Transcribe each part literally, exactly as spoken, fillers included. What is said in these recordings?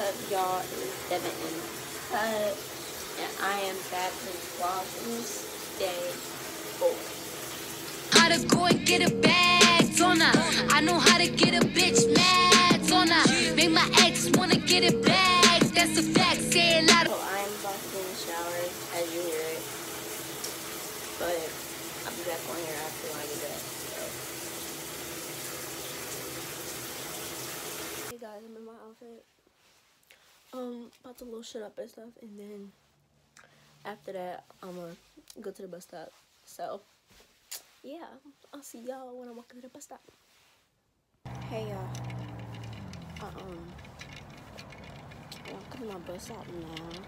up, y'all? It's Devin and Cut, and I am back with vlogging day four. How to go and get a bag, Donna. I know how to get a bitch mad, Donna. Make my ex wanna get it back. That's a fact. Say a lot of. So I am about to get in the shower, as you hear it, but I'll be back on here after I get back. So. Hey guys, I'm in my outfit. Um, about to lotion up and stuff, and then after that, I'm gonna go to the bus stop. So, yeah, I'll see y'all when I'm walking to the bus stop. Hey y'all, uh, um, I'm walking to my bus stop now.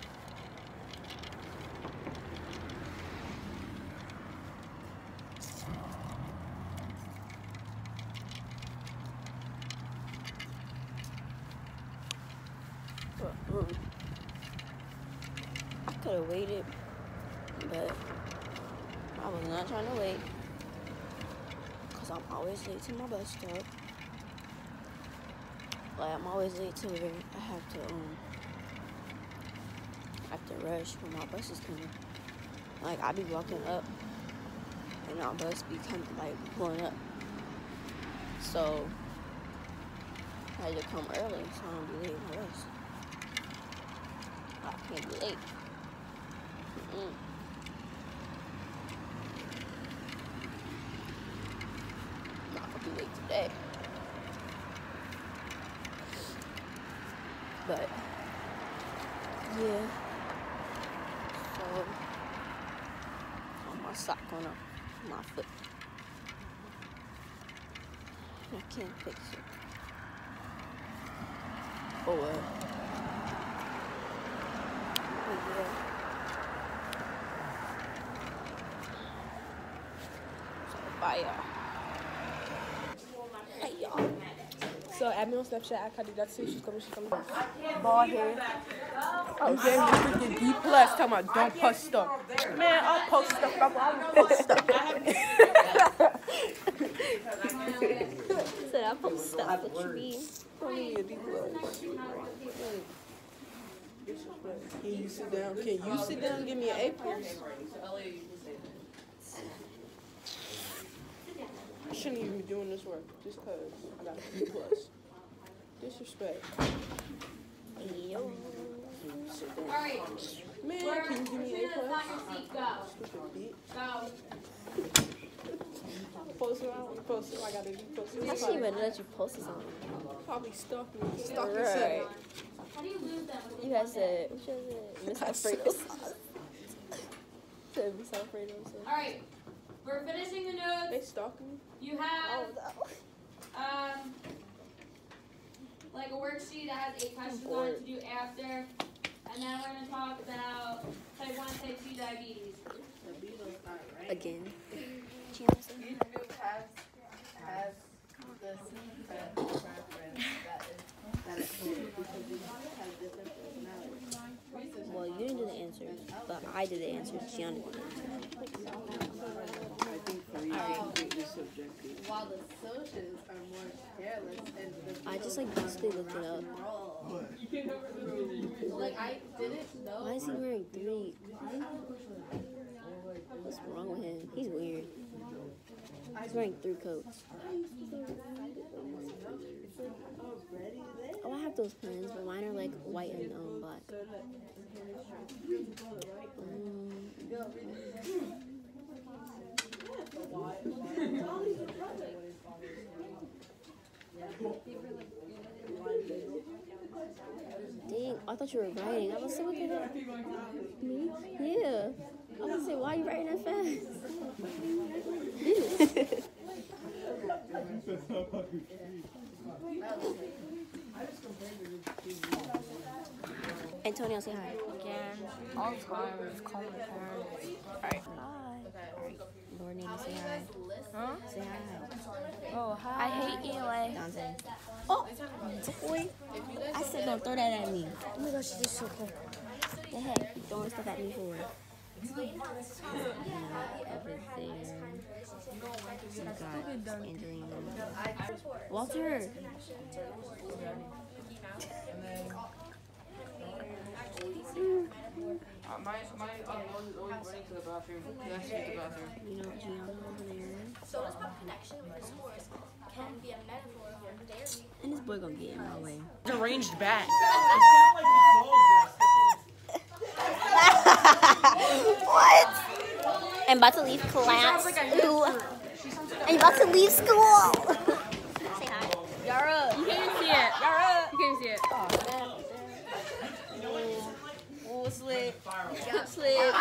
But, um, I could have waited, but I was not trying to wait, because I'm always late to my bus stop. Like, I'm always late to where I have to, um, I have to rush when my bus is coming. Like, I be walking up, and our bus be coming, like, pulling up. So, I had to come early, so I don't be late for my bus. I can't be late. Mm-mm. I'm not gonna be late today. But, yeah. So, on my sock on my foot. I can't fix it. Oh well. But yeah. So, bye y'all. Hey y'all. So add me on Snapchat at Kadi. That's it. She's coming. She's coming. Bald hair. Oh, then you freaking D plus. Talking about don't post stuff. Man, I'll post stuff. I'll post stuff. Said I post stuff. What you mean? Don't give me a D plus. Can you sit down? Can you sit down and give me an A plus? I shouldn't even be doing this work just because I got a B plus. Disrespect. Yo. Sit down. Alright. Man, can you give me an A plus? Go. Stupid bitch. Go. Post it, I don't post it. I got a D plus. I shouldn't even let you post this on. Probably stalking me. Stalking Right. right. How do you lose them? You guys said, what you said? Miss Alfredo sauce. Said Miss Alfredo sauce. Alright. We're finishing the They notes. stalking me? You Oh, have no. um like a worksheet that has eight questions on it to do after. And then we're gonna talk about type one, type two diabetes. Again. You have has the secret preference that is that is because you have different personalities. Well, you didn't do the answers, but I did the answers. Gianna did the answers. I think for you, completely subjective. While the socials are more careless and the I just like basically looked it up. like I didn't know. Why is he wearing three? What's wrong with him? He's weird. He's wearing three coats. Oh, I have those pens, but mine are like white and um, black. Um, Dang, I thought you were writing. I was so what the heck? Me? Yeah. I was gonna say, why are you writing that fast? Antonio, say hi. Again, all the time, just call my parents. Alright. Hi. Lord, say hi. Huh? Say hi. Oh, hi. I hate Eli. Dante. Oh, boy. I said don't throw that at me. Oh my gosh, she's just so cool. The heck? You throwing stuff at me for? Yeah, over there. We got Andrew. Walter. bathroom. He has to use the bathroom. You know, Gianna over there. So does pop connection with his horse can be a metaphor for dairy. And this boy gonna get in my way. Deranged bat. What? I'm about to leave class. Ooh. I'm about to leave school. Say hi. Yara. You can't even see it. Yara. You can't even see it. Oh, slip. Slip.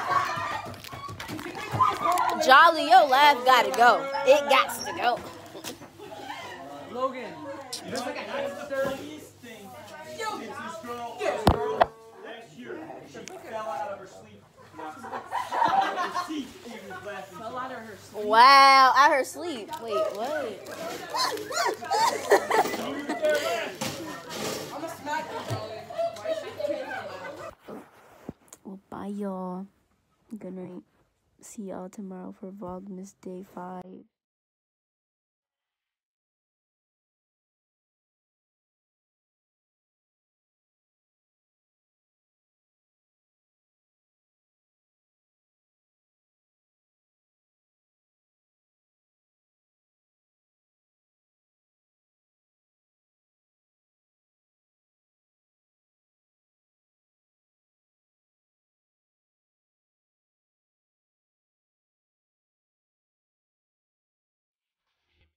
Jolly, your laugh gotta go. It gots to go. Logan. There's like a hamster. Wow, at her sleep. Wait, what? Well, bye, y'all. Good night. See y'all tomorrow for Vlogmas Day five.